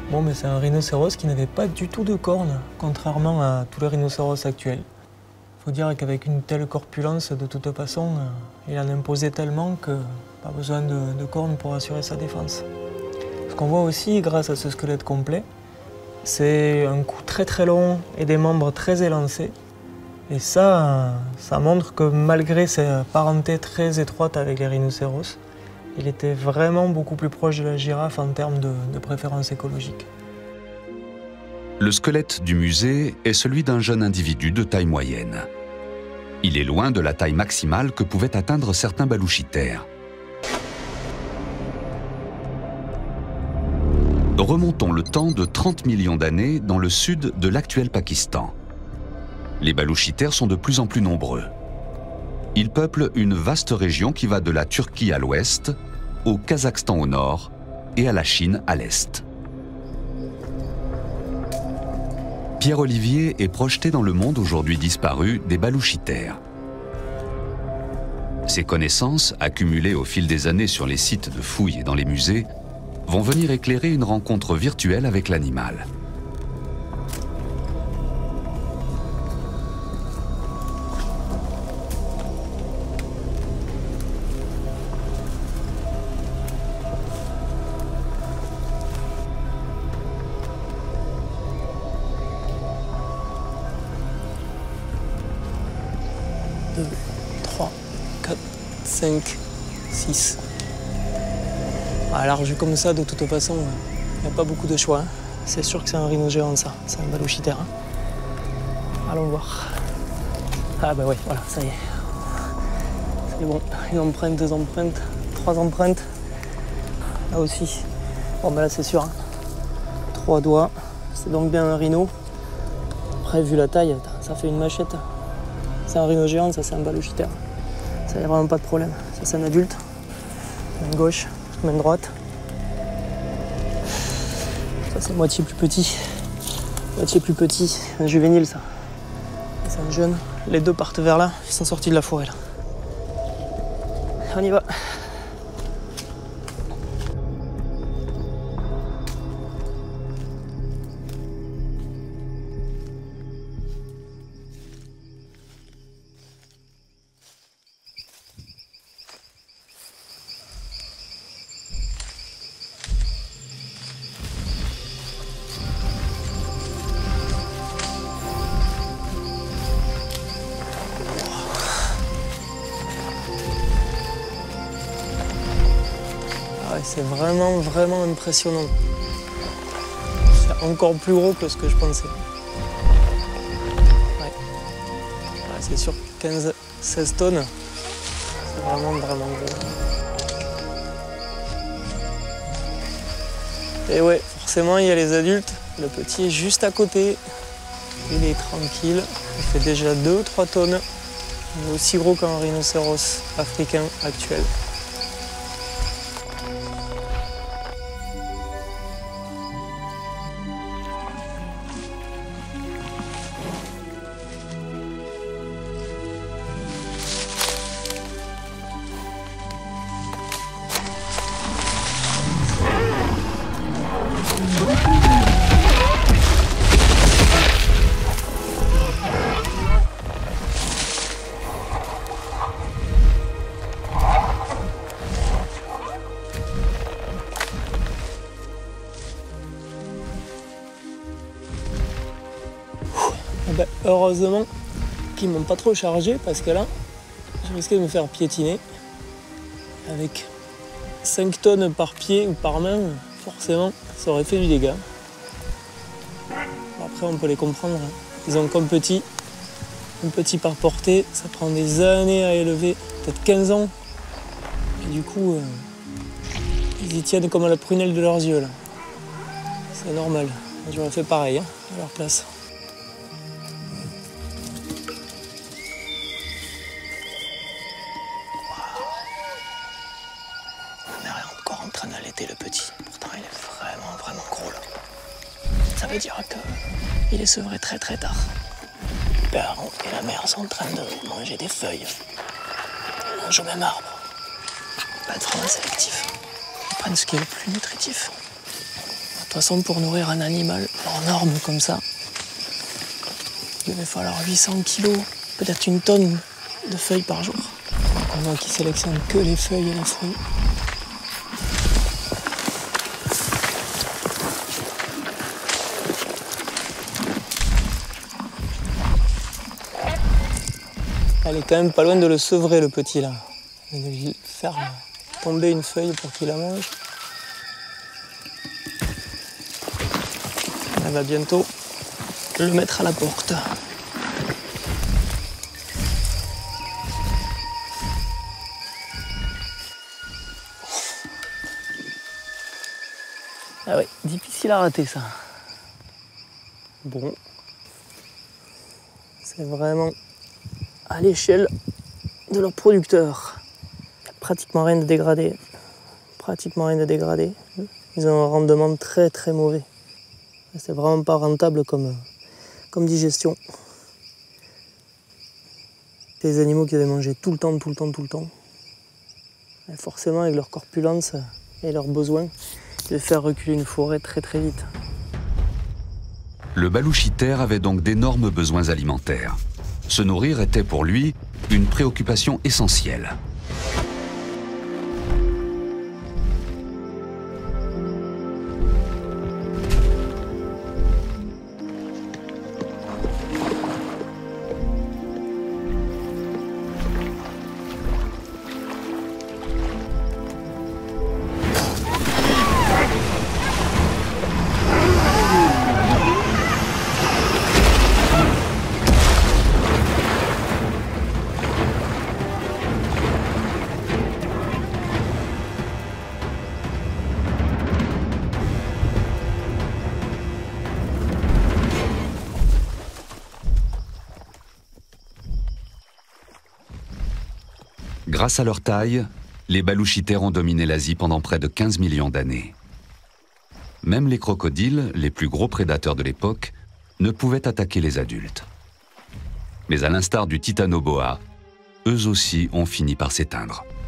Bon, mais c'est un rhinocéros qui n'avait pas du tout de cornes, contrairement à tous les rhinocéros actuels. Il faut dire qu'avec une telle corpulence, de toute façon, il en imposait tellement que pas besoin de cornes pour assurer sa défense. Ce qu'on voit aussi, grâce à ce squelette complet, c'est un cou très très long et des membres très élancés. Et ça montre que malgré sa parenté très étroite avec les rhinocéros, il était vraiment beaucoup plus proche de la girafe en termes de préférence écologique. Le squelette du musée est celui d'un jeune individu de taille moyenne. Il est loin de la taille maximale que pouvaient atteindre certains baluchithères. Remontons le temps de 30 millions d'années dans le sud de l'actuel Pakistan. Les baluchithères sont de plus en plus nombreux. Ils peuplent une vaste région qui va de la Turquie à l'ouest, au Kazakhstan au nord et à la Chine à l'est. Pierre Olivier est projeté dans le monde aujourd'hui disparu des baluchithères. Ses connaissances, accumulées au fil des années sur les sites de fouilles et dans les musées, vont venir éclairer une rencontre virtuelle avec l'animal. Deux, 3, 4, 5, 6. À large comme ça, de toute façon, il n'y a pas beaucoup de choix. C'est sûr que c'est un rhino géant, ça. C'est un baluchithère. Allons voir. Ah bah ouais, voilà, ça y est. C'est bon. Une empreinte, 2 empreintes, 3 empreintes. Là aussi. Bon bah là c'est sûr. 3 doigts. C'est donc bien un rhino. Après, vu la taille, ça fait une machette. C'est un rhino géant, ça c'est un baluchithère. Ça y a vraiment pas de problème. Ça c'est un adulte. Main gauche, main droite. Ça c'est moitié plus petit. Moitié plus petit. Un juvénile ça. C'est un jeune. Les deux partent vers là. Ils sont sortis de la forêt là. On y va. C'est vraiment impressionnant. C'est encore plus gros que ce que je pensais. Ouais. C'est sûr, 15-16 tonnes, c'est vraiment gros. Et ouais, forcément, il y a les adultes. Le petit est juste à côté. Il est tranquille. Il fait déjà 2 ou 3 tonnes. Il est aussi gros qu'un rhinocéros africain actuel. Ben, heureusement qu'ils m'ont pas trop chargé parce que là, je risquais de me faire piétiner. Avec 5 tonnes par pied ou par main, forcément, ça aurait fait du dégât. Après, on peut les comprendre. Ils ont comme petit, un petit par portée, ça prend des années à élever, peut-être 15 ans. Et du coup, ils y tiennent comme à la prunelle de leurs yeux. C'est normal. J'aurais fait pareil à leur place. Encore en train d'allaiter le petit. Pourtant, il est vraiment gros là. Ça veut dire qu'il est sevré très tard. Le père et la mère sont en train de manger des feuilles. Ils mangent au même arbre. Pas être vraiment sélectif. Ils prennent ce qui est le plus nutritif. toute façon, pour nourrir un animal énorme comme ça, il devait falloir 800 kilos, peut-être une tonne de feuilles par jour. Donc on voit qu'ils sélectionnent que les feuilles et les fruits. Elle est quand même pas loin de le sevrer, le petit là. Il va lui faire tomber une feuille pour qu'il la mange. Elle va bientôt le mettre à la porte. Ah ouais, difficile à rater ça. Bon. C'est vraiment à l'échelle de leur producteur. Pratiquement rien de dégradé. Pratiquement rien de dégradé. Ils ont un rendement très très mauvais. C'est vraiment pas rentable comme digestion. C'est des animaux qui avaient mangé tout le temps. Et forcément, avec leur corpulence et leurs besoins, de faire reculer une forêt très très vite. Le balouchiter avait donc d'énormes besoins alimentaires. Se nourrir était pour lui une préoccupation essentielle. Grâce à leur taille, les balouchitères ont dominé l'Asie pendant près de 15 millions d'années. Même les crocodiles, les plus gros prédateurs de l'époque, ne pouvaient attaquer les adultes. Mais à l'instar du titanoboa, eux aussi ont fini par s'éteindre.